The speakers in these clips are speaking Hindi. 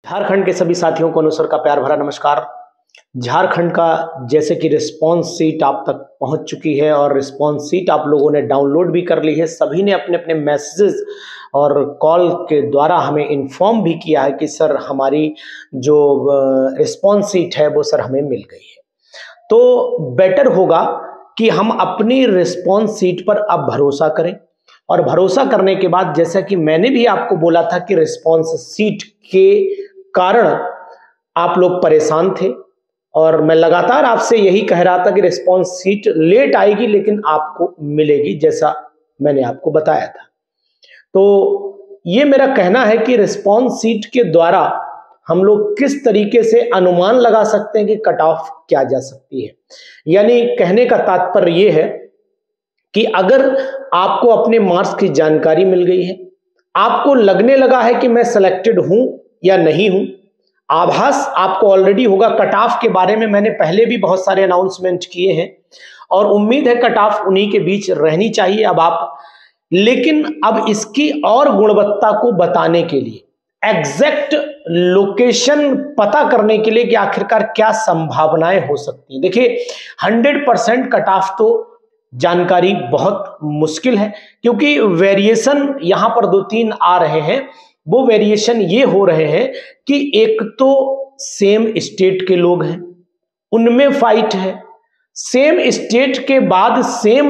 झारखंड के सभी साथियों को अनुस्वर का प्यार भरा नमस्कार। झारखंड का जैसे कि रिस्पॉन्स सीट आप तक पहुंच चुकी है और रिस्पॉन्स सीट आप लोगों ने डाउनलोड भी कर ली है। सभी ने अपने अपने मैसेजेस और कॉल के द्वारा हमें इन्फॉर्म भी किया है कि सर हमारी जो रिस्पॉन्स सीट है वो सर हमें मिल गई है। तो बेटर होगा कि हम अपनी रिस्पॉन्स सीट पर अब भरोसा करें और भरोसा करने के बाद जैसा कि मैंने भी आपको बोला था कि रिस्पॉन्स सीट के कारण आप लोग परेशान थे और मैं लगातार आपसे यही कह रहा था कि रिस्पॉन्स सीट लेट आएगी लेकिन आपको मिलेगी, जैसा मैंने आपको बताया था। तो ये मेरा कहना है कि रिस्पॉन्स सीट के द्वारा हम लोग किस तरीके से अनुमान लगा सकते हैं कि कट ऑफ क्या जा सकती है। यानी कहने का तात्पर्य यह है कि अगर आपको अपने मार्क्स की जानकारी मिल गई है, आपको लगने लगा है कि मैं सिलेक्टेड हूं या नहीं हूं, आभास आपको ऑलरेडी होगा। कट ऑफ के बारे में मैंने पहले भी बहुत सारे अनाउंसमेंट किए हैं और उम्मीद है कट ऑफ उन्हीं के बीच रहनी चाहिए लेकिन अब इसकी और गुणवत्ता को बताने के लिए, एग्जैक्ट लोकेशन पता करने के लिए कि आखिरकार क्या संभावनाएं हो सकती हैं। देखिए 100% कट ऑफ तो जानकारी बहुत मुश्किल है क्योंकि वेरिएशन यहां पर 2-3 आ रहे हैं। वो वेरिएशन ये हो रहे हैं कि एक तो सेम स्टेट के लोग हैं, उनमें फाइट है। सेम स्टेट के बाद सेम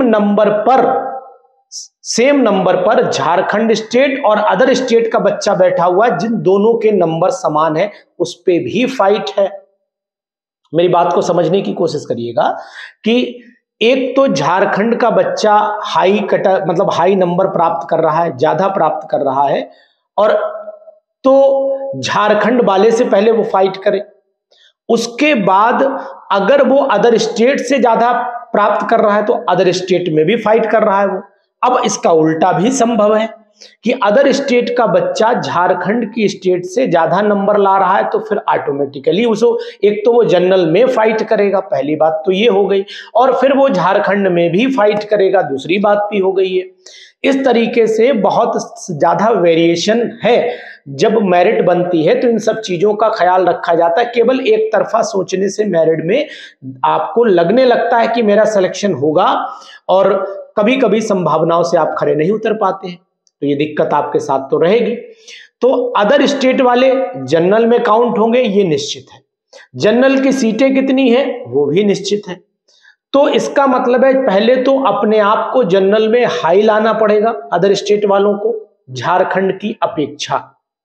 नंबर पर झारखंड स्टेट और अदर स्टेट का बच्चा बैठा हुआ है, जिन दोनों के नंबर समान है उस पे भी फाइट है। मेरी बात को समझने की कोशिश करिएगा कि एक तो झारखंड का बच्चा हाई नंबर प्राप्त कर रहा है, ज्यादा प्राप्त कर रहा है, और तो झारखंड वाले से पहले वो फाइट करे, उसके बाद अगर वो अदर स्टेट से ज्यादा प्राप्त कर रहा है तो अदर स्टेट में भी फाइट कर रहा है वो। अब इसका उल्टा भी संभव है कि अदर स्टेट का बच्चा झारखंड की स्टेट से ज्यादा नंबर ला रहा है तो फिर ऑटोमेटिकली उसको एक तो वो जनरल में फाइट करेगा, पहली बात तो ये हो गई, और फिर वो झारखंड में भी फाइट करेगा, दूसरी बात भी हो गई है। इस तरीके से बहुत ज्यादा वेरिएशन है। जब मेरिट बनती है तो इन सब चीजों का ख्याल रखा जाता है। केवल एक तरफा सोचने से मेरिट में आपको लगने लगता है कि मेरा सिलेक्शन होगा और कभी कभी संभावनाओं से आप खरे नहीं उतर पाते हैं, तो ये दिक्कत आपके साथ तो रहेगी। तो अदर स्टेट वाले जनरल में काउंट होंगे, ये निश्चित है। जनरल की सीटें कितनी है वो भी निश्चित है। तो इसका मतलब है पहले तो अपने आप को जनरल में हाई लाना पड़ेगा अदर स्टेट वालों को झारखंड की अपेक्षा।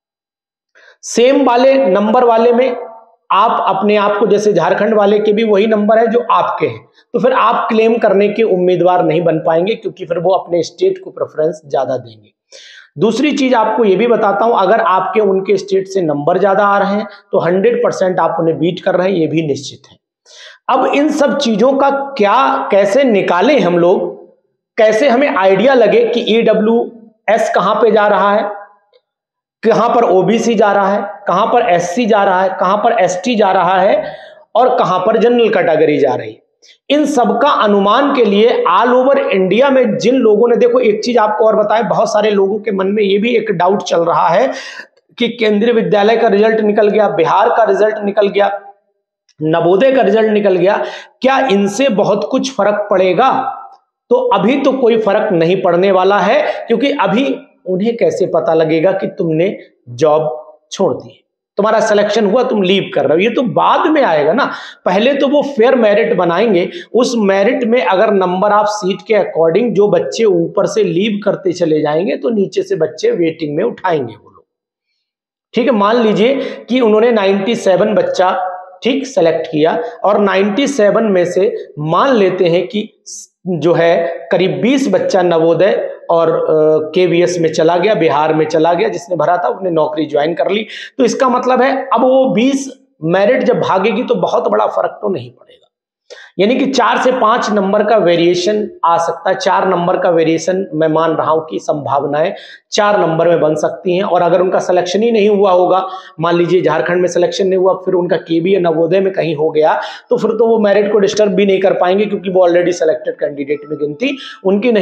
सेम वाले नंबर वाले में आप अपने आप को, जैसे झारखंड वाले के भी वही नंबर है जो आपके हैं, तो फिर आप क्लेम करने के उम्मीदवार नहीं बन पाएंगे क्योंकि फिर वो अपने स्टेट को प्रेफरेंस ज्यादा देंगे। दूसरी चीज आपको ये भी बताता हूं, अगर आपके उनके स्टेट से नंबर ज्यादा आ रहे हैं तो 100% आप उन्हें बीट कर रहे हैं, ये भी निश्चित है। अब इन सब चीजों का कैसे निकालें हम लोग, कैसे हमें आइडिया लगे कि EWS कहां पे जा रहा है, कहां पर OBC जा रहा है, कहां पर SC जा रहा है, कहां पर ST जा रहा है और कहां पर जनरल कैटेगरी जा रही है। इन सब का अनुमान के लिए ऑल ओवर इंडिया में जिन लोगों ने, देखो एक चीज आपको और बताएं, बहुत सारे लोगों के मन में ये भी एक डाउट चल रहा है कि केंद्रीय विद्यालय का रिजल्ट निकल गया, बिहार का रिजल्ट निकल गया, नवोदय का रिजल्ट निकल गया, क्या इनसे बहुत कुछ फर्क पड़ेगा? तो अभी तो कोई फर्क नहीं पड़ने वाला है क्योंकि अभी उन्हें कैसे पता लगेगा कि तुमने जॉब छोड़ दी, तुम्हारा सिलेक्शन हुआ, तुम लीव कर रहे हो, ये तो बाद में आएगा ना। पहले तो वो फेयर मेरिट बनाएंगे, उस मेरिट में अगर नंबर ऑफ सीट के अकॉर्डिंग जो बच्चे ऊपर से लीव करते चले जाएंगे तो नीचे से बच्चे वेटिंग में उठाएंगे वो लोग। ठीक है, मान लीजिए कि उन्होंने 97 बच्चा ठीक सेलेक्ट किया और 97 में से मान लेते हैं कि जो है करीब 20 बच्चा नवोदय और KVS में चला गया, बिहार में चला गया, जिसने भरा था उसने नौकरी ज्वाइन कर ली। तो इसका मतलब है अब वो 20 मेरिट जब भागेगी तो बहुत बड़ा फर्क तो नहीं पड़ेगा, यानी कि 4 से 5 नंबर का वेरिएशन आ सकता है। 4 नंबर का वेरिएशन मैं मान रहा हूं कि संभावनाएं 4 नंबर में बन सकती हैं। और अगर उनका सिलेक्शन ही नहीं हुआ होगा, मान लीजिए झारखंड में सिलेक्शन नहीं हुआ, फिर उनका KB या नवोदय में कहीं हो गया, तो फिर तो वो मेरिट को डिस्टर्ब भी नहीं कर पाएंगे क्योंकि वो ऑलरेडी सिलेक्टेड कैंडिडेट में गिनती उनकी नहीं है।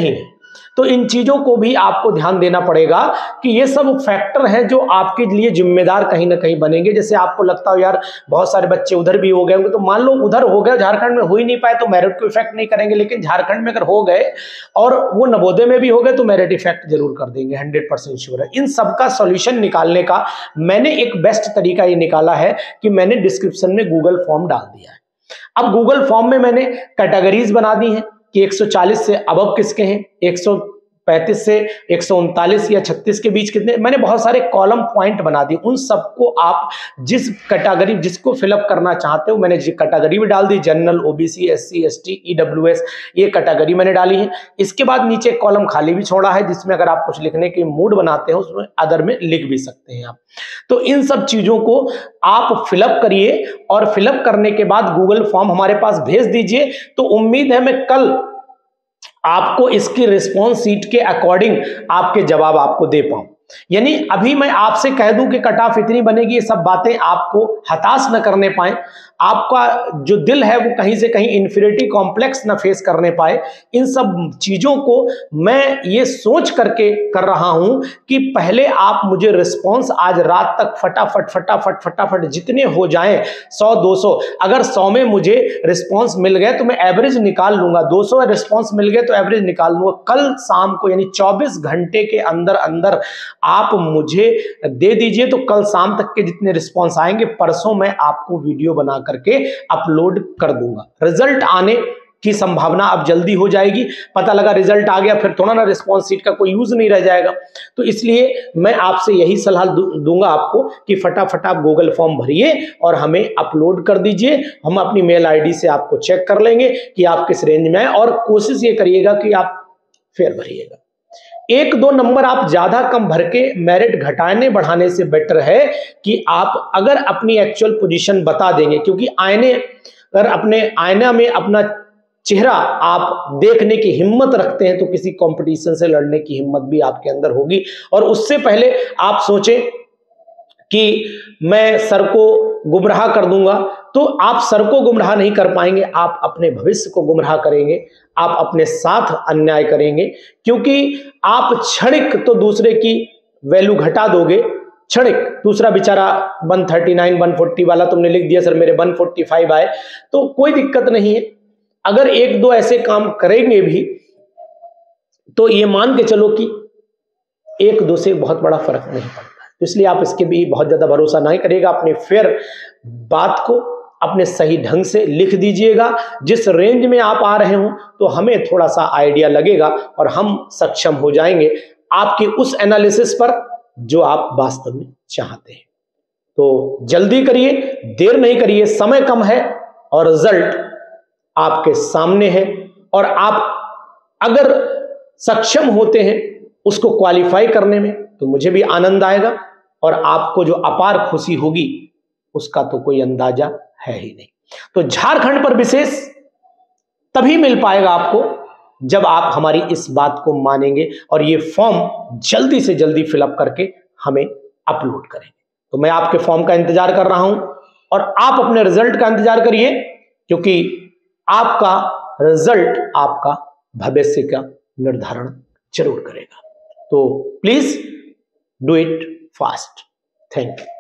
तो इन चीजों को भी आपको ध्यान देना पड़ेगा कि ये सब फैक्टर हैं जो आपके लिए जिम्मेदार कहीं ना कहीं बनेंगे। जैसे आपको लगता हो यार बहुत सारे बच्चे उधर भी हो गए होंगे, तो मान लो उधर हो गए, झारखंड में हो ही नहीं पाए, तो मेरिट को इफेक्ट नहीं करेंगे, लेकिन झारखंड में अगर हो गए और वो नवोदय में भी हो गए तो मेरिट इफेक्ट जरूर कर देंगे, 100% श्योर है। इन सबका सॉल्यूशन निकालने का मैंने एक बेस्ट तरीका ये निकाला है कि मैंने डिस्क्रिप्शन में गूगल फॉर्म डाल दिया है। अब गूगल फॉर्म में मैंने कैटेगरीज बना दी हैं कि 140 से अबव किसके हैं, 135 से 139 या 36 के बीच कितने, मैंने बहुत सारे कॉलम पॉइंट बना दिए। उन सबको आप जिस कैटेगरी जिसको फिलअप करना चाहते हो, मैंने कैटेगरी भी डाल दी, general, OBC, SC, ST, EWS, ये कैटेगरी मैंने डाली है। इसके बाद नीचे कॉलम खाली भी छोड़ा है जिसमें अगर आप कुछ लिखने की मूड बनाते हो उसमें अदर में लिख भी सकते हैं आप। तो इन सब चीजों को आप फिलअप करिए और फिलअप करने के बाद गूगल फॉर्म हमारे पास भेज दीजिए। तो उम्मीद है मैं कल आपको इसकी रिस्पॉन्स सीट के अकॉर्डिंग आपके जवाब आपको दे पाऊं। यानी अभी मैं आपसे कह दूं कि कट ऑफ इतनी बनेगी, ये सब बातें आपको हताश न करने पाए, आपका जो दिल है वो कहीं से कहीं इन्फीरियरिटी कॉम्प्लेक्स न फेस करने पाए। इन सब चीजों को मैं ये सोच करके कर रहा हूं कि पहले आप मुझे रिस्पॉन्स आज रात तक फटाफट फटाफट फटाफट जितने हो जाएं, 100 200, अगर 100 में मुझे रिस्पॉन्स मिल गए तो मैं एवरेज निकाल लूंगा, 200 रिस्पॉन्स मिल गए तो एवरेज निकाल लूंगा। कल शाम को यानी 24 घंटे के अंदर अंदर आप मुझे दे दीजिए, तो कल शाम तक के जितने रिस्पॉन्स आएंगे परसों मैं आपको वीडियो बना करके अपलोड कर दूंगा। रिजल्ट आने की संभावना अब जल्दी हो जाएगी। पता लगा रिजल्ट आ गया फिर थोड़ा ना रिस्पॉन्स सीट का कोई यूज नहीं रह जाएगा। तो इसलिए मैं आपसे यही सलाह दूंगा आपको कि फटाफट आप गूगल फॉर्म भरिए और हमें अपलोड कर दीजिए। हम अपनी मेल आईडी से आपको चेक कर लेंगे कि आप किस रेंज में हैं, और कोशिश ये करिएगा कि आप फेयर भरिएगा। 1-2 नंबर आप ज्यादा कम भर के मेरिट घटाने बढ़ाने से बेटर है कि आप अगर अपनी एक्चुअल पोजीशन बता देंगे, क्योंकि अगर अपने आईना में अपना चेहरा आप देखने की हिम्मत रखते हैं तो किसी कंपटीशन से लड़ने की हिम्मत भी आपके अंदर होगी। और उससे पहले आप सोचें कि मैं सर को गुमराह कर दूंगा, तो आप सर को गुमराह नहीं कर पाएंगे, आप अपने भविष्य को गुमराह करेंगे, आप अपने साथ अन्याय करेंगे। क्योंकि आप क्षणिक तो दूसरे की वैल्यू घटा दोगे, क्षणिक, दूसरा बेचारा 139 140 वाला तुमने लिख दिया सर मेरे 145 आए, तो कोई दिक्कत नहीं है। अगर 1-2 ऐसे काम करेंगे भी तो ये मान के चलो कि 1-2 से बहुत बड़ा फर्क नहीं पड़ता। इसलिए आप इसके भी बहुत ज्यादा भरोसा नहीं करिएगा, अपने फेयर बात को अपने सही ढंग से लिख दीजिएगा। जिस रेंज में आप आ रहे हो तो हमें थोड़ा सा आइडिया लगेगा और हम सक्षम हो जाएंगे आपके उस एनालिसिस पर जो आप वास्तव में चाहते हैं। तो जल्दी करिए, देर नहीं करिए, समय कम है और रिजल्ट आपके सामने है। और आप अगर सक्षम होते हैं उसको क्वालिफाई करने में तो मुझे भी आनंद आएगा, और आपको जो अपार खुशी होगी उसका तो कोई अंदाजा है ही नहीं। तो झारखंड पर विशेष तभी मिल पाएगा आपको जब आप हमारी इस बात को मानेंगे और ये फॉर्म जल्दी से जल्दी फिलअप करके हमें अपलोड करेंगे। तो मैं आपके फॉर्म का इंतजार कर रहा हूं और आप अपने रिजल्ट का इंतजार करिए, क्योंकि आपका रिजल्ट आपका भविष्य का निर्धारण जरूर करेगा। तो please do it fast. Thank you.